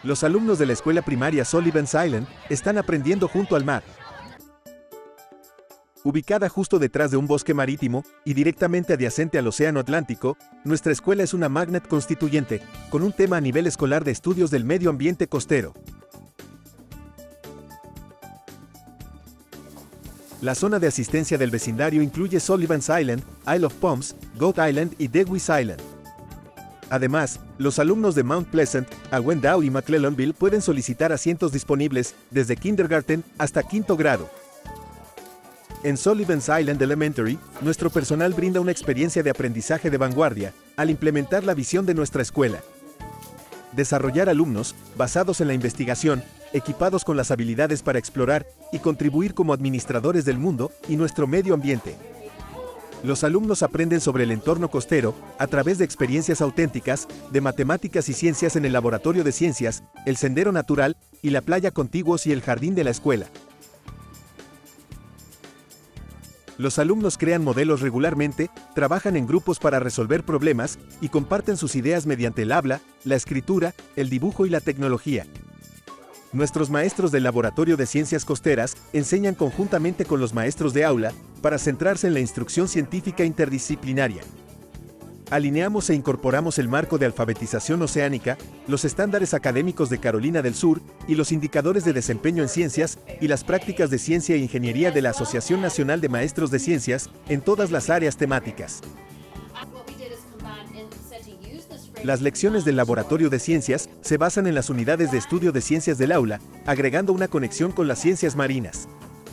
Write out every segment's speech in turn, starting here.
Los alumnos de la escuela primaria Sullivan's Island están aprendiendo junto al mar. Ubicada justo detrás de un bosque marítimo y directamente adyacente al Océano Atlántico, nuestra escuela es una magnet constituyente, con un tema a nivel escolar de estudios del medio ambiente costero. La zona de asistencia del vecindario incluye Sullivan's Island, Isle of Palms, Goat Island y Dewey's Island. Además, los alumnos de Mount Pleasant, Awendale y McClellanville pueden solicitar asientos disponibles desde kindergarten hasta quinto grado. En Sullivan's Island Elementary, nuestro personal brinda una experiencia de aprendizaje de vanguardia al implementar la visión de nuestra escuela. Desarrollar alumnos basados en la investigación, equipados con las habilidades para explorar y contribuir como administradores del mundo y nuestro medio ambiente. Los alumnos aprenden sobre el entorno costero a través de experiencias auténticas de matemáticas y ciencias en el laboratorio de ciencias, el sendero natural y la playa contiguos y el jardín de la escuela. Los alumnos crean modelos regularmente, trabajan en grupos para resolver problemas y comparten sus ideas mediante el habla, la escritura, el dibujo y la tecnología. Nuestros maestros del Laboratorio de Ciencias Costeras enseñan conjuntamente con los maestros de aula para centrarse en la instrucción científica interdisciplinaria. Alineamos e incorporamos el marco de alfabetización oceánica, los estándares académicos de Carolina del Sur y los indicadores de desempeño en ciencias y las prácticas de ciencia e ingeniería de la Asociación Nacional de Maestros de Ciencias en todas las áreas temáticas. Las lecciones del Laboratorio de Ciencias se basan en las unidades de estudio de ciencias del aula, agregando una conexión con las ciencias marinas.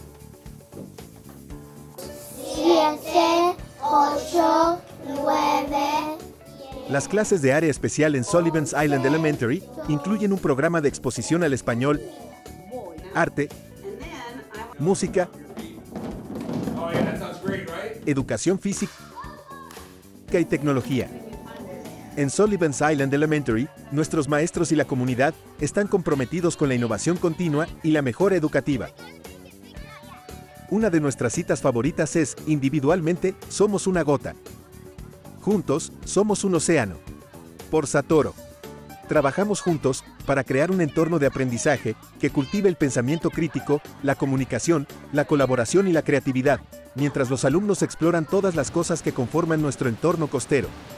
7, 8, 9. Las clases de área especial en Sullivan's Island Elementary incluyen un programa de exposición al español, arte, música, educación física y tecnología. En Sullivan's Island Elementary, nuestros maestros y la comunidad están comprometidos con la innovación continua y la mejora educativa. Una de nuestras citas favoritas es, individualmente, somos una gota. Juntos, somos un océano. Por Satoru. Trabajamos juntos para crear un entorno de aprendizaje que cultive el pensamiento crítico, la comunicación, la colaboración y la creatividad, mientras los alumnos exploran todas las cosas que conforman nuestro entorno costero.